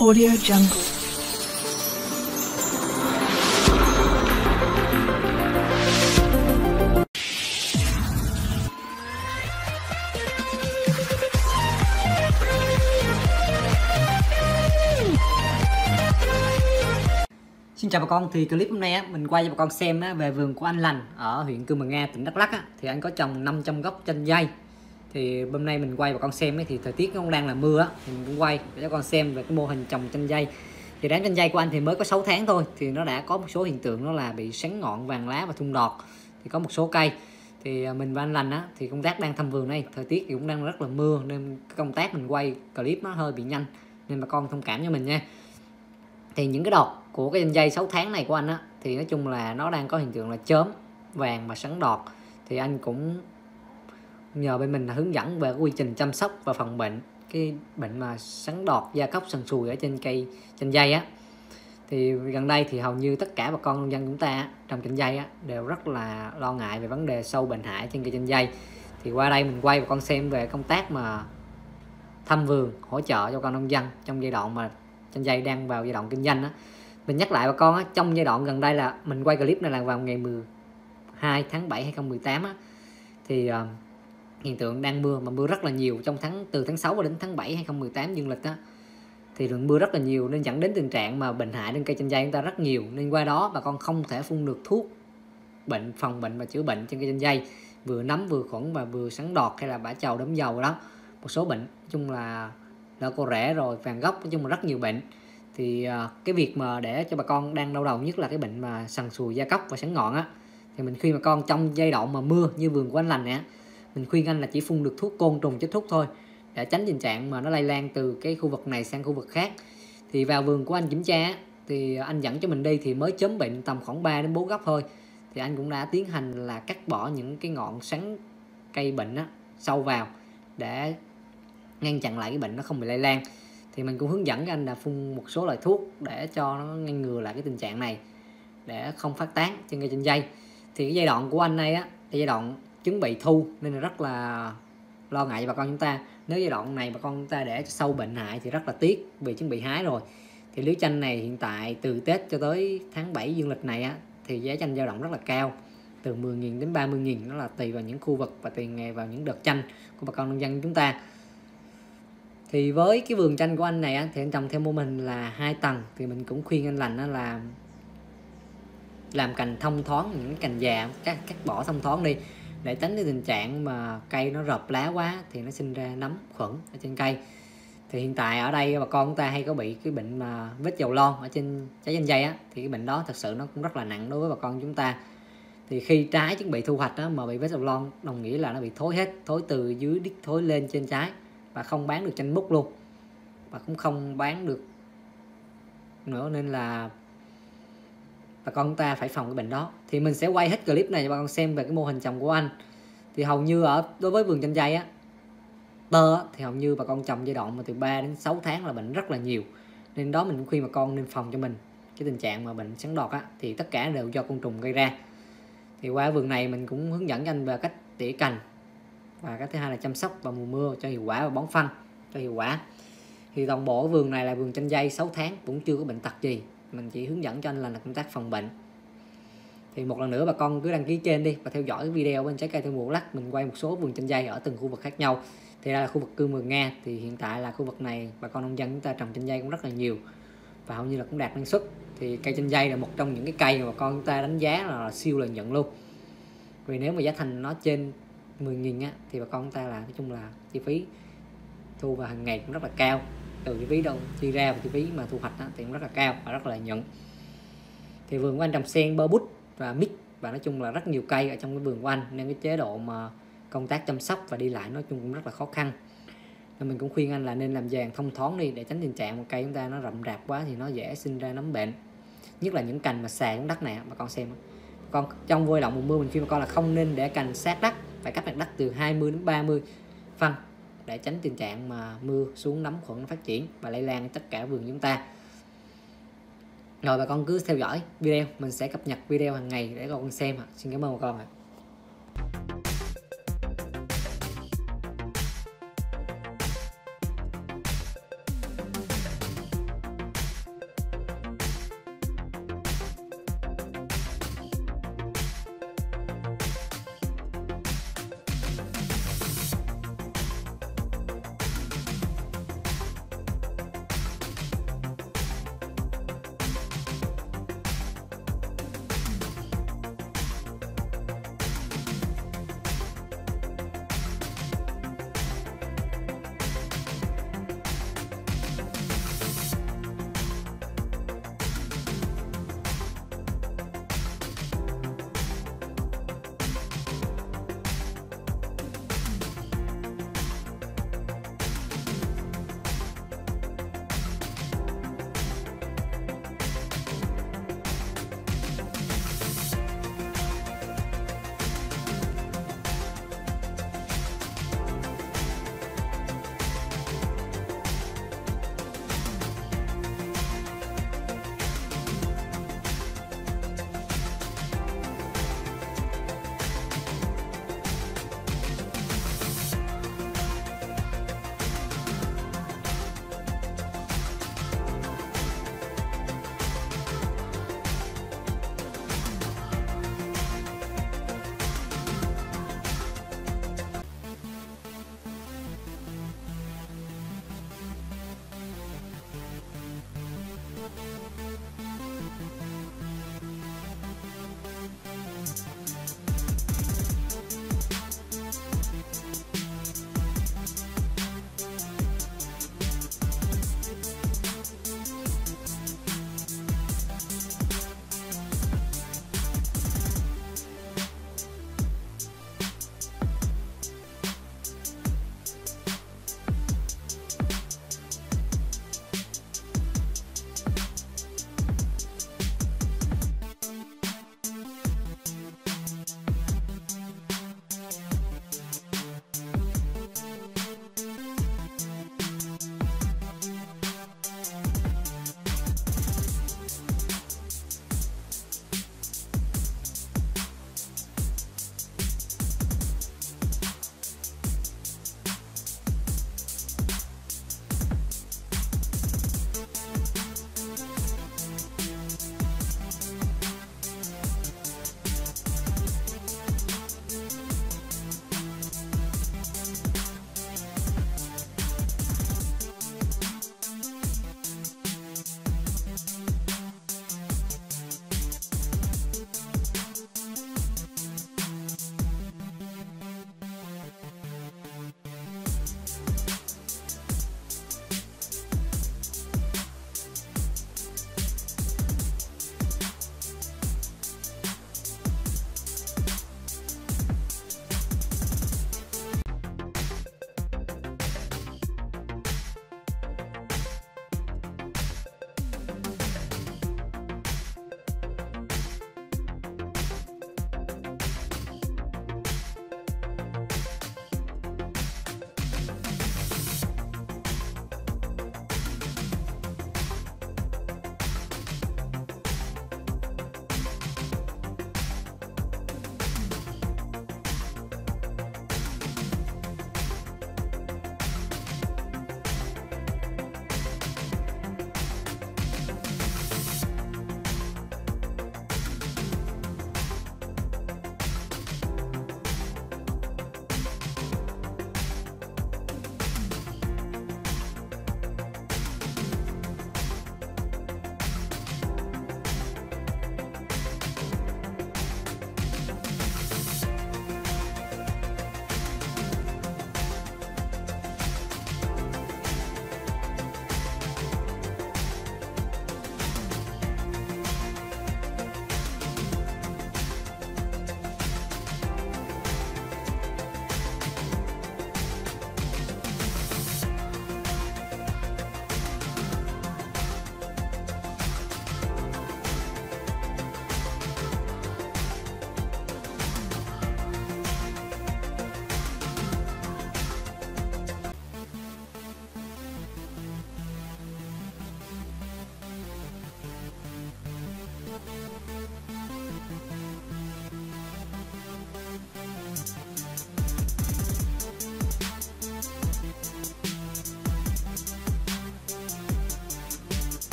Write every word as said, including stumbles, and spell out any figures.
Audio Jungle. Xin chào bà con, thì clip hôm nay á, mình quay cho bà con xem á, về vườn của anh Lành ở huyện Cư Mờ Nga, tỉnh Đắk Lắk á, thì anh có trồng năm trăm gốc chanh dây. Thì hôm nay mình quay bà con xem ấy, thì thời tiết nó cũng đang là mưa á, thì mình cũng quay để cho con xem về cái mô hình trồng chanh dây. Thì đám chanh dây của anh thì mới có sáu tháng thôi, thì nó đã có một số hiện tượng đó là bị sắn ngọn, vàng lá và thung đọt. Thì có một số cây thì mình và anh Lành á, thì công tác đang thăm vườn này, thời tiết thì cũng đang rất là mưa nên công tác mình quay clip nó hơi bị nhanh, nên bà con thông cảm cho mình nha. Thì những cái đọt của cái chanh dây sáu tháng này của anh á, thì nói chung là nó đang có hiện tượng là chớm, vàng và sắn đọt. Thì anh cũng nhờ bên mình là hướng dẫn về quy trình chăm sóc và phòng bệnh cái bệnh mà sắn đọt, da cóc, sần sùi ở trên cây chanh dây á. Thì gần đây thì hầu như tất cả bà con nông dân chúng ta trồng chanh dây á, đều rất là lo ngại về vấn đề sâu bệnh hại trên cây chanh dây. Thì qua đây mình quay bà con xem về công tác mà thăm vườn, hỗ trợ cho bà con nông dân trong giai đoạn mà chanh dây đang vào giai đoạn kinh doanh á. Mình nhắc lại bà con á, trong giai đoạn gần đây là mình quay clip này là vào ngày mười hai tháng bảy hai nghìn không trăm mười tám á, thì uh, hiện tượng đang mưa, mà mưa rất là nhiều trong tháng từ tháng sáu đến tháng bảy hai nghìn không trăm mười tám dương lịch á, thì lượng mưa rất là nhiều nên dẫn đến tình trạng mà bệnh hại trên cây chanh dây chúng ta rất nhiều, nên qua đó bà con không thể phun được thuốc bệnh, phòng bệnh và chữa bệnh trên cây chanh dây, vừa nấm vừa khuẩn và vừa sắn đọt hay là bã trầu đốm dầu đó, một số bệnh nói chung là lỡ cô rễ rồi vàng gốc, nói chung là rất nhiều bệnh. Thì uh, cái việc mà để cho bà con đang đau đầu nhất là cái bệnh mà sần sùi, da cóc và sắn ngọn á, thì mình khuyên bà con trong giai đoạn mà mưa như vườn của anh Lành nè, mình khuyên anh là chỉ phun được thuốc côn trùng chết thuốc thôi, để tránh tình trạng mà nó lây lan từ cái khu vực này sang khu vực khác. Thì vào vườn của anh kiểm tra thì anh dẫn cho mình đi thì mới chớm bệnh tầm khoảng ba đến bốn gốc thôi, thì anh cũng đã tiến hành là cắt bỏ những cái ngọn sắn cây bệnh á, sâu vào để ngăn chặn lại cái bệnh nó không bị lây lan. Thì mình cũng hướng dẫn anh là phun một số loại thuốc để cho nó ngăn ngừa lại cái tình trạng này, để không phát tán trên cây chanh dây. Thì cái giai đoạn của anh này á, giai đoạn chuẩn bị thu nên là rất là lo ngại cho bà con chúng ta. Nếu giai đoạn này bà con chúng ta để cho sâu bệnh hại thì rất là tiếc, vì chuẩn bị hái rồi. Thì lứa chanh này hiện tại từ Tết cho tới tháng bảy dương lịch này á, thì giá chanh dao động rất là cao, từ mười nghìn đến ba mươi nghìn, nó là tùy vào những khu vực và tùy ngày vào những đợt chanh của bà con nông dân chúng ta. Thì với cái vườn chanh của anh này á, thì anh trồng theo mô hình là hai tầng, thì mình cũng khuyên anh Lành á là làm cành thông thoáng, những cành già cắt cắt bỏ thông thoáng đi, để tránh cái tình trạng mà cây nó rợp lá quá thì nó sinh ra nấm khuẩn ở trên cây. Thì hiện tại ở đây bà con chúng ta hay có bị cái bệnh mà vết dầu lon ở trên trái chanh dây á, thì cái bệnh đó thật sự nó cũng rất là nặng đối với bà con chúng ta. Thì khi trái chuẩn bị thu hoạch á, mà bị vết dầu lon đồng nghĩa là nó bị thối hết, thối từ dưới đít thối lên trên trái, và không bán được chanh mút luôn, và cũng không bán được nữa, nên là bà con chúng ta phải phòng cái bệnh đó. Thì mình sẽ quay hết clip này cho bà con xem về cái mô hình trồng của anh. Thì hầu như ở đối với vườn chanh dây á, tơ á, thì hầu như bà con trồng giai đoạn mà từ ba đến sáu tháng là bệnh rất là nhiều, nên đó mình cũng khuyên bà con nên phòng cho mình cái tình trạng mà bệnh sắn đọt á, thì tất cả đều do côn trùng gây ra. Thì qua vườn này mình cũng hướng dẫn cho anh về cách tỉa cành, và cái thứ hai là chăm sóc vào mùa mưa cho hiệu quả, và bón phân cho hiệu quả. Thì toàn bộ vườn này là vườn chanh dây sáu tháng cũng chưa có bệnh tật gì, mình chỉ hướng dẫn cho anh là, là công tác phòng bệnh. Thì một lần nữa bà con cứ đăng ký trên đi và theo dõi cái video bên Trái Cây Theo Mùa Đắk Lắk, mình quay một số vườn chanh dây ở từng khu vực khác nhau. Thì đây là khu vực Cư Mờ Nga, thì hiện tại là khu vực này bà con nông dân chúng ta trồng chanh dây cũng rất là nhiều, và hầu như là cũng đạt năng suất. Thì cây chanh dây là một trong những cái cây mà bà con chúng ta đánh giá là, là siêu lợi nhuận luôn, vì nếu mà giá thành nó trên mười nghìn á, thì bà con chúng ta là nói chung là chi phí thu vào hàng ngày cũng rất là cao, từ chi phí đâu chi ra và chi phí mà thu hoạch á, thì cũng rất là cao và rất là lợi nhuận. Thì vườn của anh trồng sen, bơ bút và mít, và nói chung là rất nhiều cây ở trong cái vườn của anh, nên cái chế độ mà công tác chăm sóc và đi lại nói chung cũng rất là khó khăn. Nên mình cũng khuyên anh là nên làm vàng thông thoáng đi, để tránh tình trạng mà cây chúng ta nó rậm rạp quá thì nó dễ sinh ra nấm bệnh, nhất là những cành mà xà xuống đất này. Bà con xem, con trong giai đoạn mùa mưa mình khuyên bà con là không nên để cành sát đất, phải cách mặt đất từ hai mươi đến ba mươi phân, để tránh tình trạng mà mưa xuống nấm khuẩn phát triển và lây lan tất cả vườn chúng ta. Rồi bà con cứ theo dõi video, mình sẽ cập nhật video hàng ngày để bà con xem. Xin cảm ơn bà con ạ.